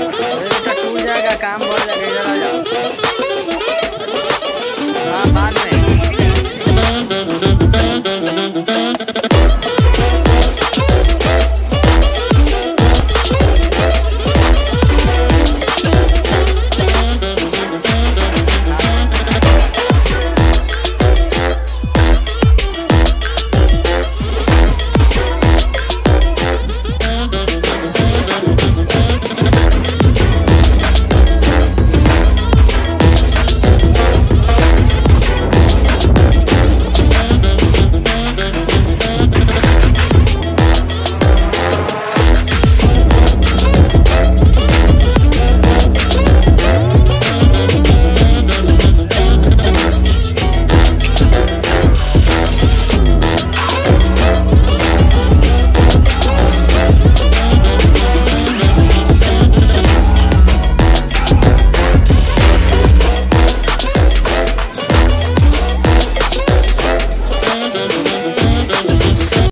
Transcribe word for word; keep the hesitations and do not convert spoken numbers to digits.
अरे बेटा टूट जाएगा, काम बढ़ जाएगा, इधर आ जाओ। हाँ बाद में